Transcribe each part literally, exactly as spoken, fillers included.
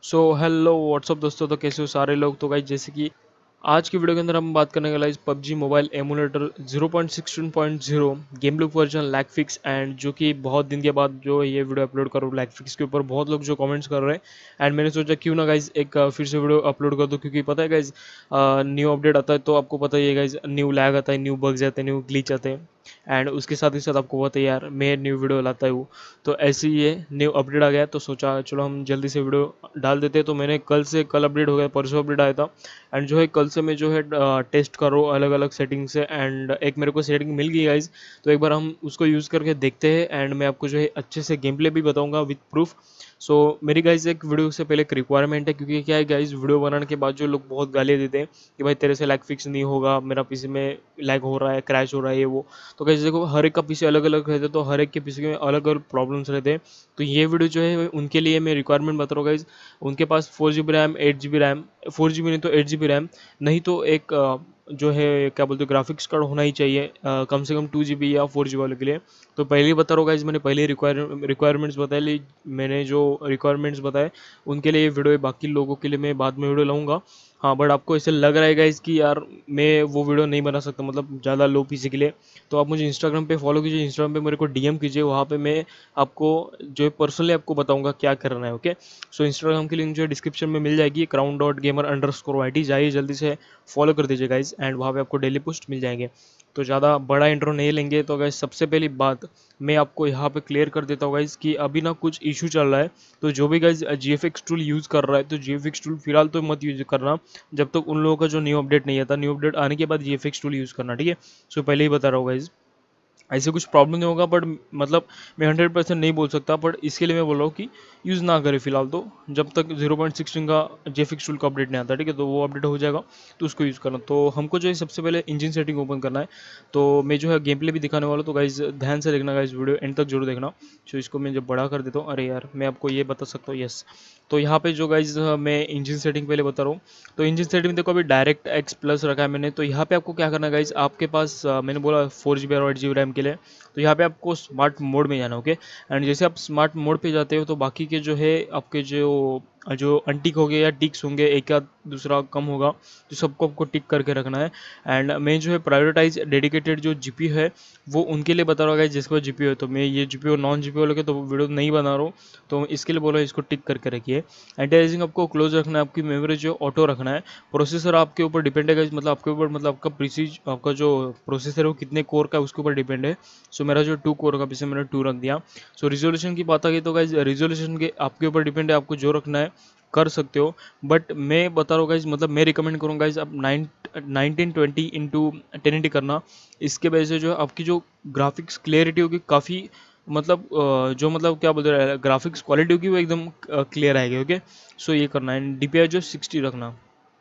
So hello what's up दोस्तों, तो कैसे हो सारे लोग। तो गाइज जैसे कि आज की वीडियो के अंदर हम बात करने वाला है PUBG mobile emulator zero point sixteen point zero game look version lag fix. And जो कि बहुत दिन के बाद जो ये वीडियो अपलोड कर रहा हूँ लैग फिक्स के ऊपर, बहुत लोग जो कमेंट्स कर रहे हैं एंड मैंने सोचा क्यों ना गाइज एक अ, फिर से वीडियो अपलोड कर दूँ, क्योंकि पता है गाइज न्यू अपडेट आता है तो आपको पता ही है गाइज, न्यू लैग आता है, न्यू बग्स आते हैं, न्यू ग्लिच आते हैं। एंड उसके साथ ही साथ आपको पता है यार, मैं न्यू वीडियो लाता हूँ, तो ऐसे ही ये न्यू अपडेट आ गया तो सोचा चलो हम जल्दी से वीडियो डाल देते हैं। तो मैंने कल से कल अपडेट हो गया, परसों अपडेट आया था। एंड जो है कल से मैं जो है टेस्ट कर रहा हूँ अलग अलग सेटिंग से, एंड एक मेरे को सेटिंग मिल गई गाइज। तो एक बार हम उसको यूज़ करके देखते हैं एंड मैं आपको जो है अच्छे से गेम प्ले भी बताऊंगा विद प्रूफ। सो मेरी गाइज एक वीडियो से पहले एक रिक्वायरमेंट है, क्योंकि क्या है गाइज, वीडियो बनाने के बाद जो लोग बहुत गालियाँ देते हैं कि भाई तेरे से लैग फिक्स नहीं होगा, मेरा पीसी में लैग हो रहा है, क्रैश हो रहा है, ये वो। तो गाइज देखो, हर एक का पीसी अलग अलग रहता है, तो हर एक के पीसी में अलग अलग प्रॉब्लम्स रहते हैं। तो ये वीडियो जो है उनके लिए मैं रिक्वायरमेंट बता रहा हूँ गाइज। उनके पास four G B RAM, eight G B RAM, four G B नहीं तो एट जी बी रैम, नहीं तो एक अ, जो है क्या बोलते हैं ग्राफिक्स कार्ड होना ही चाहिए, अ, कम से कम टू जी बी या फोर जी वाले के लिए। तो पहले ही बता रहा हूँ गाइज, मैंने पहले रिक्वायर रिक्वायरमेंट्स बताए ली, मैंने जो रिक्वायरमेंट्स बताए उनके लिए ये वीडियो है, बाकी लोगों के लिए मैं बाद में वीडियो लाऊंगा। हाँ, बट आपको ऐसे लग रहा है गाइज कि यार मैं वो वीडियो नहीं बना सकता, मतलब ज़्यादा लो पीसी के लिए, तो आप मुझे इंस्टाग्राम पे फॉलो कीजिए, इंस्टाग्राम पे मेरे को डीएम कीजिए, वहाँ पे मैं आपको जो है पर्सनली आपको बताऊंगा क्या करना है। ओके, सो इंस्टाग्राम की लिंक जो है डिस्क्रिप्शन में मिल जाएगी, crown dot gamer underscore Y T, जाइए जल्दी से फॉलो कर दीजिए गाइज, एंड वहाँ पे आपको डेली पोस्ट मिल जाएंगे। तो ज़्यादा बड़ा इंट्रो नहीं लेंगे, तो गाइज सबसे पहली बात मैं आपको यहाँ पे क्लियर कर देता हूँ गाइज कि अभी ना कुछ इशू चल रहा है। तो जो भी guys G F X tool use कर रहा है, तो जी एफ एक्स टूल फिलहाल तो मत यूज करना जब तक उन लोगों का जो न्यू अपडेट नहीं आता। न्यू अपडेट आने के बाद G F X tool use करना, ठीक है। सो पहले ही बता रहा हूँ गाइज, ऐसे कुछ प्रॉब्लम नहीं होगा, बट मतलब मैं हंड्रेड परसेंट नहीं बोल सकता, बट इसके लिए मैं बोल रहा हूँ कि यूज़ ना करें फिलहाल, तो जब तक ज़ीरो पॉइंट सिक्सटीन का जेफिक्स टूल का अपडेट नहीं आता, ठीक है। तो वो अपडेट हो जाएगा तो उसको यूज़ करना। तो हमको जो है सबसे पहले इंजन सेटिंग ओपन करना है। तो मैं जो है गेम प्ले भी दिखाने वाला हूँ, तो गाइज ध्यान से देखना गाइज, वीडियो एंड तक जरूर देखना। तो इसको मैं जब बड़ा कर देता हूँ, अरे यार मैं आपको ये बता सकता हूँ, यस। तो यहाँ पे जो गाइज मैं इंजन सेटिंग पहले बता रहा हूँ। तो इंजन सेटिंग देखो, अभी डायरेक्ट एक्स प्लस रखा है मैंने। तो यहाँ पे आपको क्या करना है गाइज, आपके पास अ, मैंने बोला फोर जी बी और एट जी बी रैम के लिए, तो यहाँ पे आपको स्मार्ट मोड में जाना, ओके। एंड जैसे आप स्मार्ट मोड पे जाते हो तो बाकी के जो है आपके जो जो अनटिक हो गए या टिक्स होंगे, एक या दूसरा कम होगा, तो सबको आपको टिक करके रखना है। एंड मैं जो है प्रायोरिटाइज डेडिकेटेड जो जीपी है वो उनके लिए बता रहा हूँ, जिसके पास जीपी है। तो मैं ये जीपी और नॉन जीपी वालों के तो वीडियो नहीं बना रहा हूँ, तो इसके लिए बोला इसको टिक करके रखिए। एंटी अलियासिंग आपको क्लोज रखना है, आपकी मेमोरी जो ऑटो रखना है। प्रोसेसर आपके ऊपर डिपेंड है, मतलब आपके ऊपर, मतलब आपका प्रीसीज आपका जो प्रोसेसर है वो कितने कोर का है उसके ऊपर डिपेंड है। सो मेरा जो टू कोर का पीछे मैंने टू रख दिया। सो रिजोल्यूशन की बात आ गई तो गाइज रिजोल्यूशन के आपके ऊपर डिपेंड है, आपको जो रखना है कर सकते हो। बट मैं बता रहा हूँ गाइज, मतलब मैं रिकमेंड करूँगा गाइज आप nine nineteen twenty into ten eighty करना। इसके वजह से जो है आपकी जो ग्राफिक्स क्लियरिटी होगी काफ़ी, मतलब अ, जो मतलब क्या बोलते हैं ग्राफिक्स क्वालिटी होगी वो एकदम क्लियर आएगी, ओके। सो ये करना है। डी पी आई जो सिक्सटी रखना।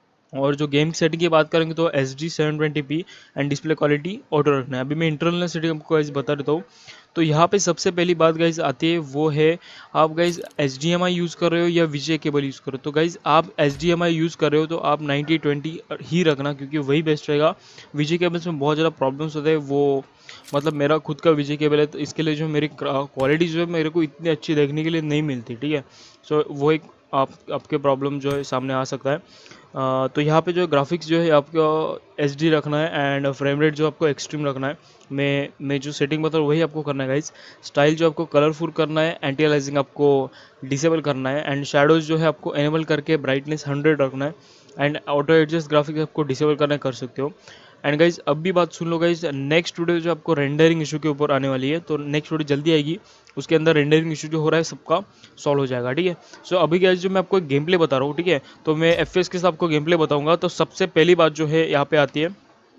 और जो गेम सेटिंग की बात करेंगे तो H D seven twenty P and display quality auto रखना है। अभी मैं इंटरनल सेटिंग आपको गाइज बता देता हूँ। तो यहाँ पे सबसे पहली बात गाइज आती है, वो है आप guys H D M I use कर रहे हो या विजय केबल यूज़ कर रहे हो। तो गाइज आप H D M I use कर रहे हो तो आप नाइन्टी ट्वेंटी ही रखना, क्योंकि वही बेस्ट रहेगा। विजय केबल्स में बहुत ज़्यादा प्रॉब्लम्स होते हैं, वो मतलब मेरा खुद का विजय केबल है, तो इसके लिए जो मेरी क्वालिटी जो है मेरे को इतनी अच्छी देखने के लिए नहीं मिलती, ठीक है। सो वो एक आप आपके प्रॉब्लम जो है सामने आ सकता है। अ, तो यहाँ पे जो ग्राफिक्स जो है आपका एच डी रखना है, एंड फ्रेम रेट जो आपको एक्सट्रीम रखना है। मैं मैं जो सेटिंग बता रहा हूँ वही आपको करना है गाइज। स्टाइल जो आपको कलरफुल करना है, एंटी अलाइजिंग आपको डिसेबल करना है, एंड शेडोज जो है आपको एनेबल करके ब्राइटनेस हंड्रेड रखना है, एंड ऑटो एडजस्ट ग्राफिक्स आपको डिसेबल करना है, कर सकते हो। एंड गाइज अब भी बात सुन लो गाइज, नेक्स्ट वीडियो जो आपको रेंडरिंग इशू के ऊपर आने वाली है, तो नेक्स्ट वीडियो जल्दी आएगी, उसके अंदर रेंडरिंग इशू जो हो रहा है सबका सॉल्व हो जाएगा, ठीक है। सो अभी गाइज जो मैं आपको एक गेम प्ले बता रहा हूँ, ठीक है, तो मैं एफ के साथ आपको गेम प्ले बताऊंगा। तो सबसे पहली बात जो है यहाँ पे आती है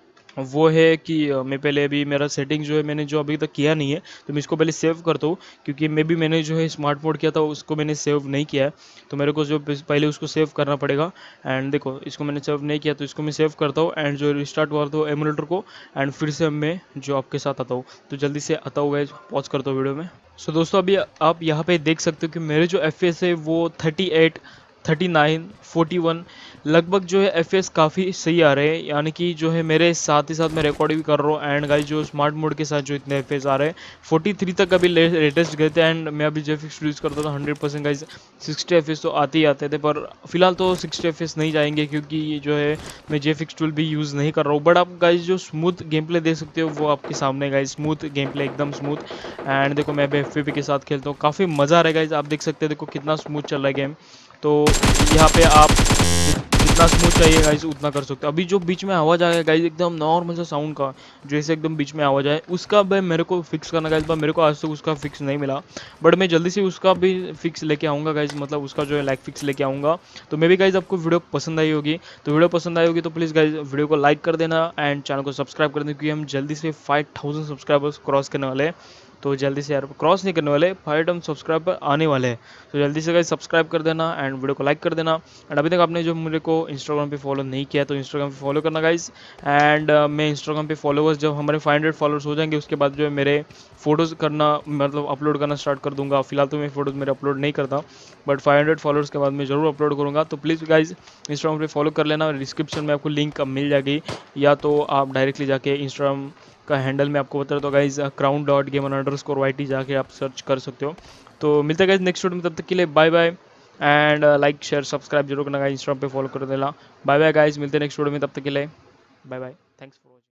वो है कि अ, मैं पहले अभी मेरा सेटिंग जो है मैंने जो अभी तक किया नहीं है, तो मैं इसको पहले सेव करता हूँ, क्योंकि मे भी मैंने जो है स्मार्ट मोड किया था उसको मैंने सेव नहीं किया है, तो मेरे को जो पहले उसको सेव करना पड़ेगा। एंड देखो इसको मैंने सेव नहीं किया, तो इसको मैं सेव करता हूँ एंड जो रिस्टार्ट करता हूँ एमुलेटर को, एंड फिर से मैं जो आपके साथ आता हूँ। तो जल्दी से आता हूँ गाइस, पॉज करता हूँ वीडियो में। सो दोस्तों अभी आप यहाँ पे देख सकते हो कि मेरे जो एफ है वो thirty eight thirty nine, forty one लगभग जो है एफ काफ़ी सही आ रहे हैं, यानी कि जो है मेरे साथ ही साथ मैं रिकॉर्ड भी कर रहा हूँ। एंड गाइस जो स्मार्ट मोड के साथ जो इतने एफ आ रहे हैं फोर्टी थ्री तक अभी लेटेस्ट गए थे। एंड मैं अभी जेफिक्स यूज़ करता था hundred percent guys sixty F तो आते ही आते थे, पर फिलहाल तो सिक्सटी एफ नहीं जाएंगे क्योंकि ये जो है मैं जेफिक्स टूल भी यूज़ नहीं कर रहा हूँ। बट आप गाइस जो स्मूथ गेम प्ले देख सकते हो वो आपके सामने गाइस, स्मूथ गेम प्ले एकदम स्मूथ। एंड देखो मैं अभी एफ के साथ खेलता हूँ, काफ़ी मज़ा आ रहा है गाइस, आप देख सकते हैं देखो कितना स्मूथ चल रहा है गेम। तो यहाँ पे आप जितना स्मूथ चाहिए गाइस उतना कर सकते हो। अभी जो बीच में आवाज़ आया गाइस एकदम नॉर्मल सा साउंड का, जैसे एकदम बीच में आवाज़ आए उसका भाई मेरे को फिक्स करना गाइस, मेरे को आज तक उसका फिक्स नहीं मिला। बट मैं जल्दी से उसका भी फिक्स लेके आऊँगा गाइस, मतलब उसका जो है लाइक फिक्स लेके आऊँगा। तो मे भी गाइस आपको वीडियो पसंद आई होगी, तो वीडियो पसंद आई होगी तो प्लीज़ गाइस वीडियो को लाइक कर देना एंड चैनल को सब्सक्राइब कर देना, क्योंकि हम जल्दी से फाइव थाउजेंड सब्सक्राइबर्स क्रॉस करने वाले हैं। तो जल्दी से यार क्रॉस नहीं करने वाले, फाइव हम सब्सक्राइबर आने वाले हैं। तो जल्दी से गाइस सब्सक्राइब कर देना एंड वीडियो को लाइक कर देना। एंड अभी तक आपने जो मेरे को इंस्टाग्राम पे फॉलो नहीं किया तो इंस्टाग्राम पे फॉलो करना गाइस। एंड uh, मैं इंस्टाग्राम पे फॉलोवर्स जब हमारे फाइव हंड्रेड फॉलोअर्स हो जाएंगे उसके बाद जो है मेरे फोटोज़ करना मतलब अपलोड करना स्टार्ट कर दूंगा। फिलहाल तो मैं फोटोज़ मेरे अपलोड नहीं करता, बट फाइव हंड्रेड फॉलोअर्स के बाद मैं जरूर अपलोड करूँगा। तो प्लीज़ गाइज इंस्टाग्राम पे फॉलो कर लेना, डिस्क्रिप्शन में आपको लिंक मिल जाएगी, या तो आप डायरेक्टली जाके इंस्टाग्राम का हैंडल में आपको बता रहा तो guys crown dot game underscore Y T जाके आप सर्च कर सकते हो। तो मिलते हैं गाइज नेक्स्ट वीडियो में, तब तक के लिए bye bye. And like share subscribe जरूर करना गाइज, इंस्टाग्राम पे फॉलो कर देना। बाय बाय गाइज, मिलते हैं नेक्स्ट वीडियो में, तब तक के लिए बाय बाय, थैंक्स फॉर